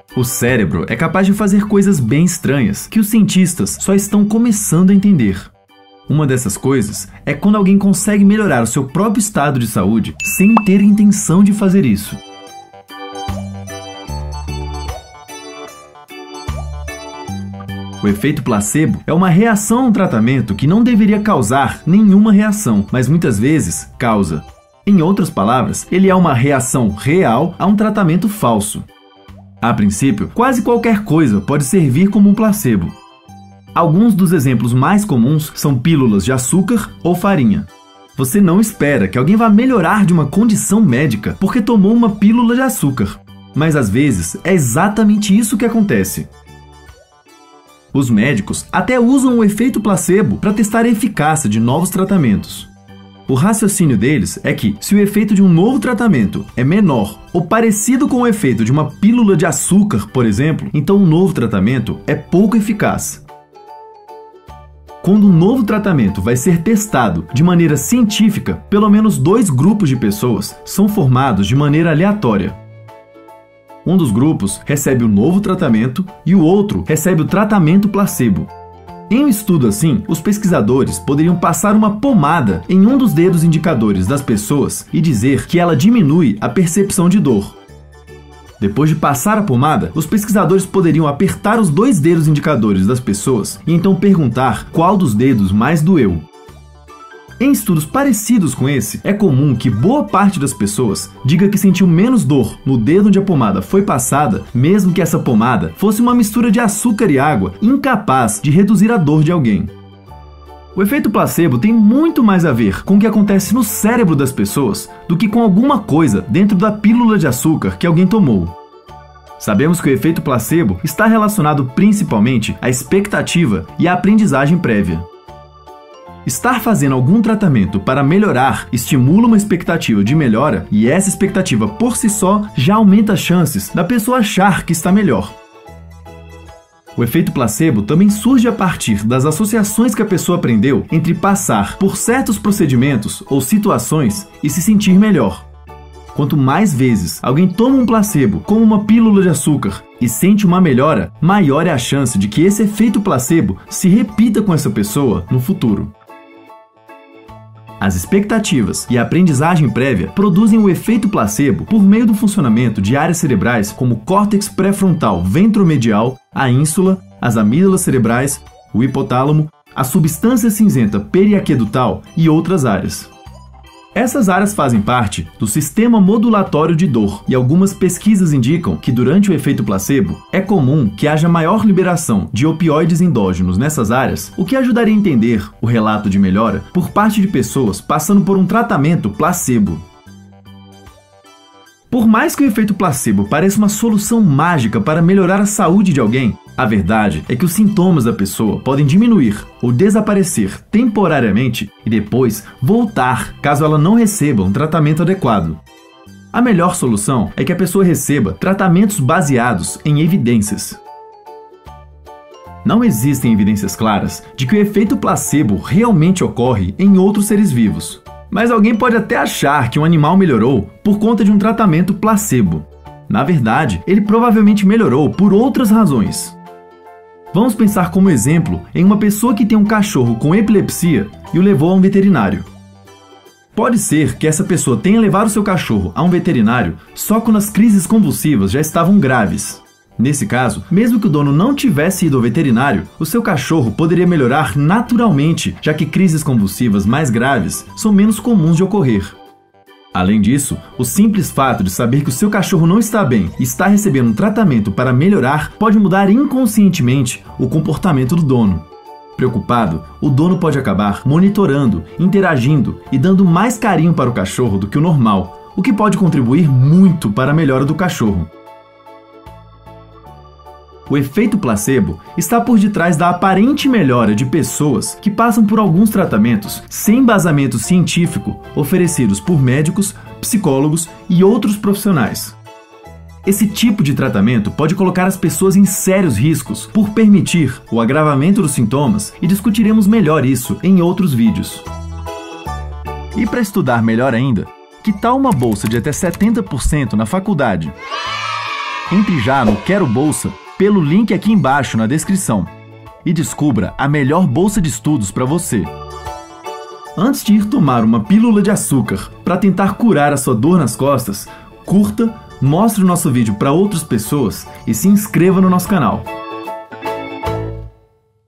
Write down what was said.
O cérebro é capaz de fazer coisas bem estranhas que os cientistas só estão começando a entender. Uma dessas coisas é quando alguém consegue melhorar o seu próprio estado de saúde sem ter intenção de fazer isso. O efeito placebo é uma reação a um tratamento que não deveria causar nenhuma reação, mas muitas vezes causa. Em outras palavras, ele é uma reação real a um tratamento falso. A princípio, quase qualquer coisa pode servir como um placebo. Alguns dos exemplos mais comuns são pílulas de açúcar ou farinha. Você não espera que alguém vá melhorar de uma condição médica porque tomou uma pílula de açúcar, mas às vezes é exatamente isso que acontece. Os médicos até usam o efeito placebo para testar a eficácia de novos tratamentos. O raciocínio deles é que, se o efeito de um novo tratamento é menor ou parecido com o efeito de uma pílula de açúcar, por exemplo, então o novo tratamento é pouco eficaz. Quando um novo tratamento vai ser testado de maneira científica, pelo menos 2 grupos de pessoas são formados de maneira aleatória. Um dos grupos recebe o novo tratamento e o outro recebe o tratamento placebo. Em um estudo assim, os pesquisadores poderiam passar uma pomada em um dos dedos indicadores das pessoas e dizer que ela diminui a percepção de dor. Depois de passar a pomada, os pesquisadores poderiam apertar os 2 dedos indicadores das pessoas e então perguntar qual dos dedos mais doeu. Em estudos parecidos com esse, é comum que boa parte das pessoas diga que sentiu menos dor no dedo onde a pomada foi passada, mesmo que essa pomada fosse uma mistura de açúcar e água incapaz de reduzir a dor de alguém. O efeito placebo tem muito mais a ver com o que acontece no cérebro das pessoas do que com alguma coisa dentro da pílula de açúcar que alguém tomou. Sabemos que o efeito placebo está relacionado principalmente à expectativa e à aprendizagem prévia. Estar fazendo algum tratamento para melhorar estimula uma expectativa de melhora e essa expectativa por si só já aumenta as chances da pessoa achar que está melhor. O efeito placebo também surge a partir das associações que a pessoa aprendeu entre passar por certos procedimentos ou situações e se sentir melhor. Quanto mais vezes alguém toma um placebo, como uma pílula de açúcar, e sente uma melhora, maior é a chance de que esse efeito placebo se repita com essa pessoa no futuro. As expectativas e a aprendizagem prévia produzem o efeito placebo por meio do funcionamento de áreas cerebrais como o córtex pré-frontal ventromedial, a ínsula, as amígdalas cerebrais, o hipotálamo, a substância cinzenta periaquedutal e outras áreas. Essas áreas fazem parte do sistema modulatório de dor e algumas pesquisas indicam que durante o efeito placebo é comum que haja maior liberação de opioides endógenos nessas áreas, o que ajudaria a entender o relato de melhora por parte de pessoas passando por um tratamento placebo. Por mais que o efeito placebo pareça uma solução mágica para melhorar a saúde de alguém, a verdade é que os sintomas da pessoa podem diminuir ou desaparecer temporariamente e depois voltar caso ela não receba um tratamento adequado. A melhor solução é que a pessoa receba tratamentos baseados em evidências. Não existem evidências claras de que o efeito placebo realmente ocorre em outros seres vivos. Mas alguém pode até achar que um animal melhorou por conta de um tratamento placebo. Na verdade, ele provavelmente melhorou por outras razões. Vamos pensar como exemplo em uma pessoa que tem um cachorro com epilepsia e o levou a um veterinário. Pode ser que essa pessoa tenha levado seu cachorro a um veterinário só quando as crises convulsivas já estavam graves. Nesse caso, mesmo que o dono não tivesse ido ao veterinário, o seu cachorro poderia melhorar naturalmente, já que crises convulsivas mais graves são menos comuns de ocorrer. Além disso, o simples fato de saber que o seu cachorro não está bem e está recebendo um tratamento para melhorar pode mudar inconscientemente o comportamento do dono. Preocupado, o dono pode acabar monitorando, interagindo e dando mais carinho para o cachorro do que o normal, o que pode contribuir muito para a melhora do cachorro. O efeito placebo está por detrás da aparente melhora de pessoas que passam por alguns tratamentos sem embasamento científico oferecidos por médicos, psicólogos e outros profissionais. Esse tipo de tratamento pode colocar as pessoas em sérios riscos por permitir o agravamento dos sintomas e discutiremos melhor isso em outros vídeos. E para estudar melhor ainda, que tal uma bolsa de até 70% na faculdade? Entre já no Quero Bolsa pelo link aqui embaixo na descrição e descubra a melhor bolsa de estudos para você. Antes de ir tomar uma pílula de açúcar para tentar curar a sua dor nas costas, curta, mostre o nosso vídeo para outras pessoas e se inscreva no nosso canal.